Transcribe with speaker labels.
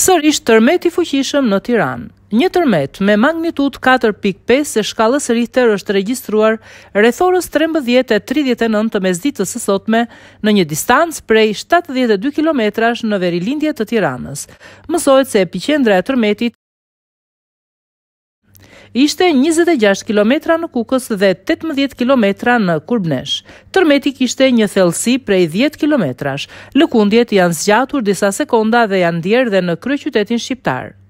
Speaker 1: Sërish tërmet i fuqishëm në Tiranë. Një tërmet me magnitudë 4.5 e shkallës Richter është regjistruar rreth orës 13:39 të mesditës së sotme në një distancë prej 72 kilometrash në verilindje të Tiranës. Mësohet se epiqendra e tërmetit ishte 26 kilometra në Kukës dhe 18 kilometra në Kurbnesh. Tërmeti kishte një thellësi prej 10 kilometrash. Lëkundjet janë zgjatur disa sekonda dhe janë ndjerë dhe në kryeqytetin shqiptar.